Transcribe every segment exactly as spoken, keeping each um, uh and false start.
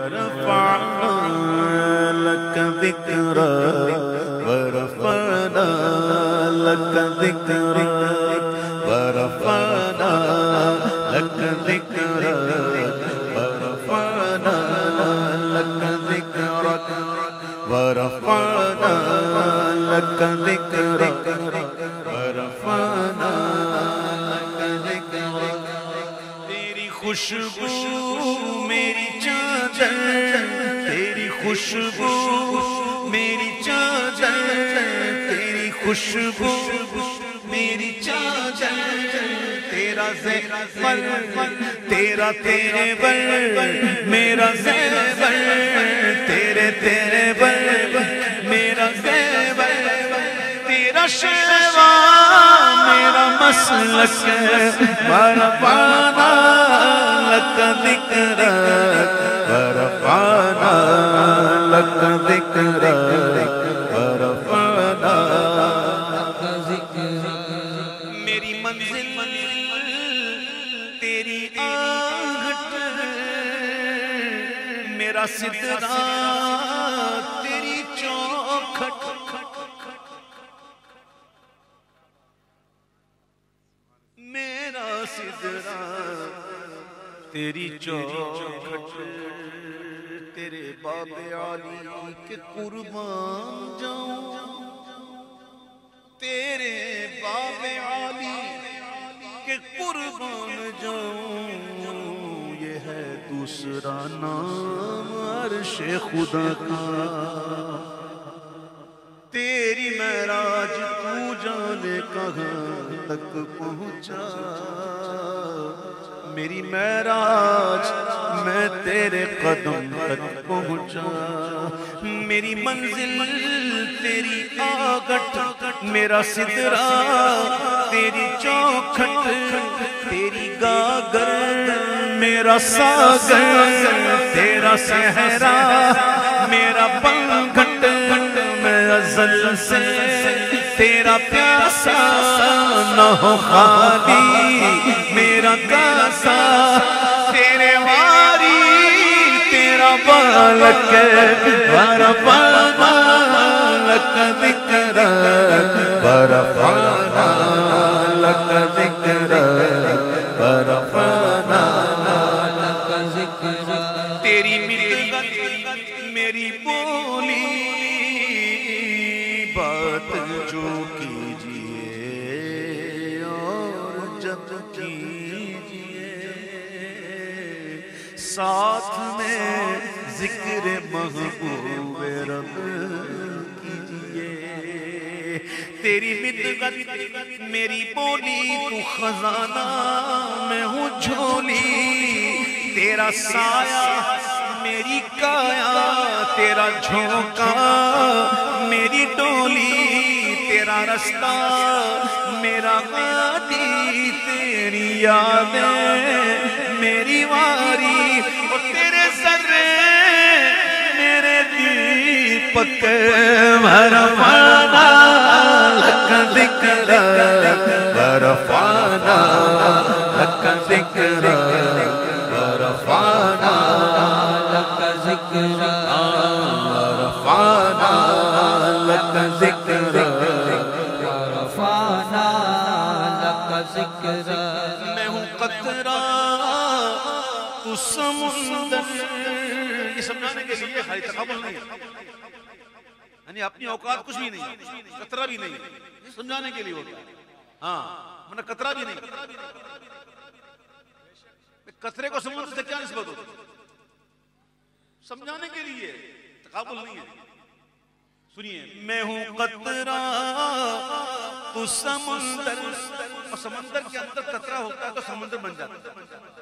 ورفعنا لك ذكرك ورفعنا لك ذكرك ورفعنا لك ذكرك ورفعنا لك ذكرك ورفعنا لك ذكرك ورفعنا لك ذكرك تیری خوشبو میری چادر تیری خوشبو میری چادر تیری خوشبو میری چادر تیرا زیور تیرا تیرے بر میرا زیور تیرے تیرے بر میرا زیور تیرا شیوا میرا مسلک ورفعنا لک ذکرک ورفعنا لک ذکرک ورفعنا لک ذکرک میری منزل تیری آہٹ میرا سترہ تیری چوکھٹ میرا سترہ تیری چوکھٹ تیرے باب عالی کے قربان جاؤں تیرے باب عالی کے قربان جاؤں یہ ہے دوسرا نام عرش خدا کا تیری معراج تو جانے کہاں تک پہنچا میری معراج میں تیرے قدم تک پہنچا میری منزل تیری آگٹ میرا سدرہ تیری چوکھٹ تیری گاگر میرا ساگر تیرا صحرا میرا پنگھٹ میں ازل سے تیرا پیاسا نہ ہو خالی میرا کاسا تیرے واری تیرا بالک ورفعنا لک ذکرک ورفعنا لک ذکرک ورفعنا لک ذکرک تیری ملت میری بولی بات جو کیجئے اور جب کیجئے ساتھ میں ذکر محبوب رب کیجئے تیری مدغت میری بولی تو خزانہ میں ہوں جھولی تیرا سایہ میری کایا تیرا جھونکا میری ڈولی تیرا رستہ میرا غادی تیری یادیں میری واری اور تیرے ذرے میرے دیپک ورفعنا لک ذکرک ورفعنا لک ذکرک ورفعنا لک ذکرک ورفعنا لک ذکرک ورفعنا لک ذکرک میں ہوں قطرہ تو سمندر یہ سمجھانے کے لیے خالی تقابل نہیں یعنی اپنی اوقات کچھ بھی نہیں قطرہ بھی نہیں یہ سمجھانے کے لیے ہوتا ہے ہاں منہ قطرہ بھی نہیں قطرے کو سمندر سے کیا نسبت ہوتا ہے سمجھانے کے لیے تقابل نہیں ہے سنیے میں ہوں قطرہ تو سمندر اور سمندر کے اندر قطرہ ہوتا ہے تو سمندر بن جاتا ہے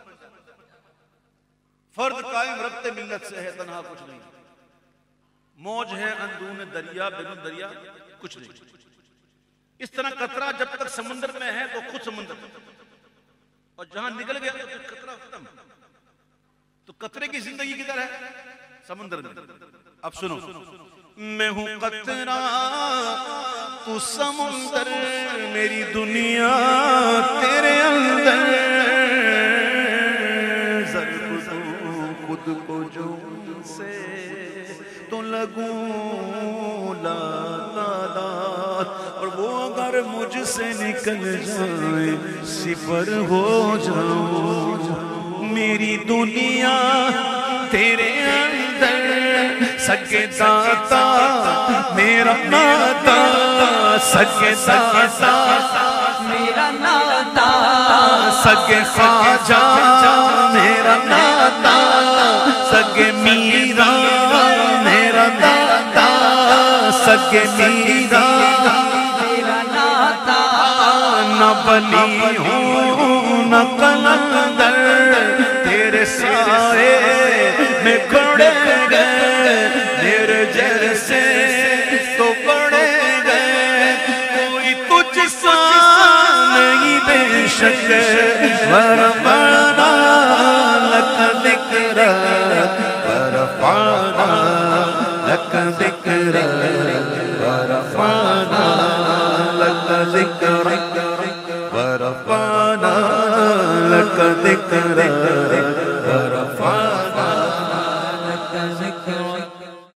فرد قائم ربط ملت سے ہے تنہا کچھ نہیں موج ہے اندون دریا بیرون دریا کچھ نہیں اس طرح قطرہ جب تک سمندر میں ہے تو خود سمندر اور جہاں نکل گیا تو قطرہ ختم تو قطرے کی زندگی کدھر ہے سمندر میں اب سنو میں ہوں قطرہ تو سمندر میری دنیا تیرے اندر ضرب تو خود کو جو ان سے تو لگوں لا لا، اور وہ اگر مجھ سے نکل جائے صفر ہو جاؤں. میری دنیا تیرے اندر سگے داتا میرا ناتا، سگے داتا میرا ناتا، سگے خواجہ میرا ناتا، سگے میرا میرا داتا، سگے میرا میرا ناتا. نہ بلی ہوں نہ قلندر، تیرے سائے میں کھڑے گئے میرے جیسے تو بڑے گئے. کوئی تجھ سا نہیں بے شک، ورفعنا لک ذکرک، ورفعنا لک ذکرک، ورفعنا